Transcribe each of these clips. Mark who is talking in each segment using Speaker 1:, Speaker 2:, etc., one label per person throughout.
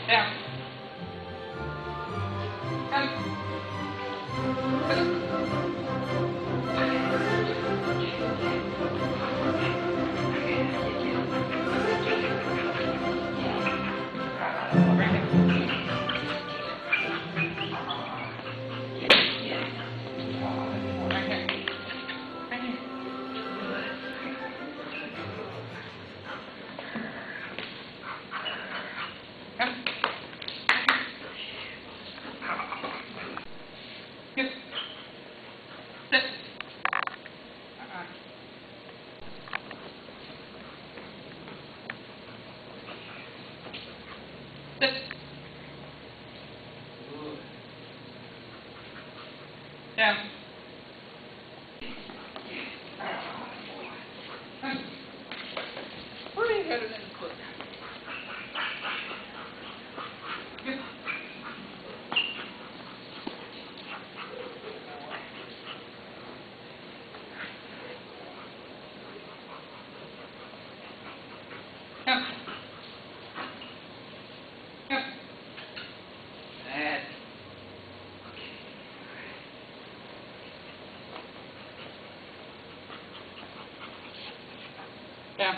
Speaker 1: Down. Down. Sit. Down. Pretty good in the foot. Good. Down. Down. Bad. Down.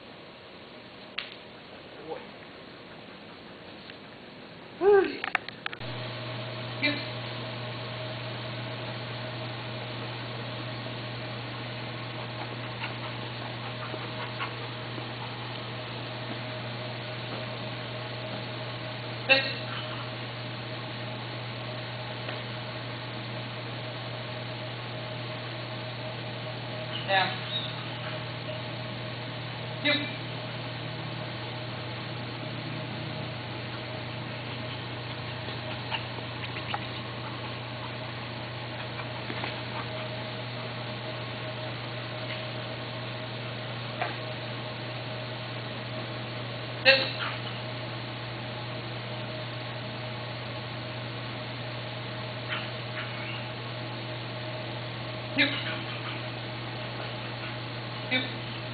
Speaker 1: Good. Yep. Sit. Down. Yep. Sit. Yep. Yep.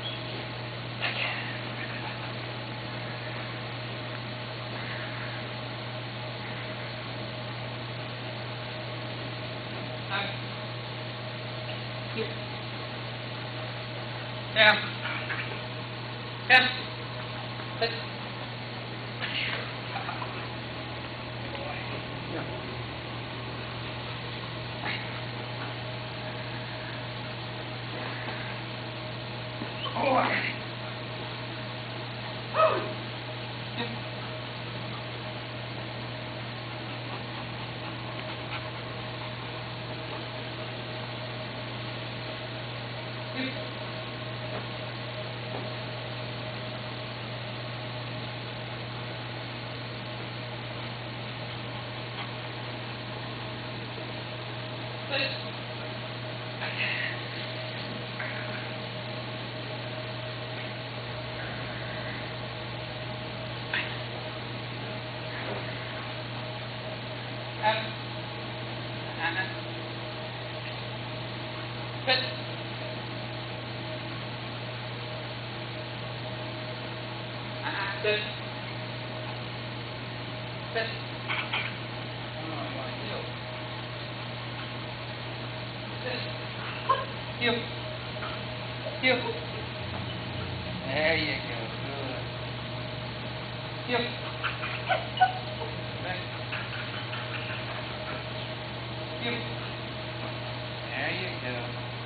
Speaker 1: Yep. Down. Down. Sit. Oh. Yep. Yep. Sit. Sit. Sit. Sit. Oh, my heel. Sit. Heel. Heel. There you go. Good. Heel. Back. Heel. There you go.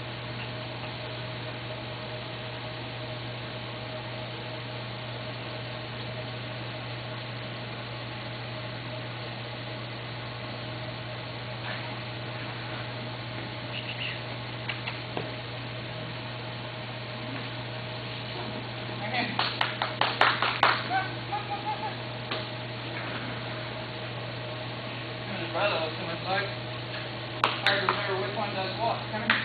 Speaker 1: Brother was so much like hard to remember which one does what. Come here.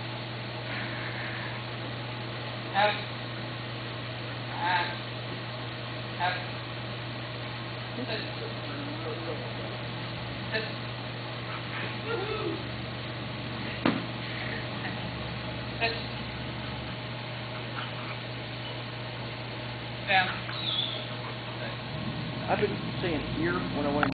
Speaker 1: Out. Out. Sit. Sit. Woohoo. Sit. Down.
Speaker 2: I've been saying here when I went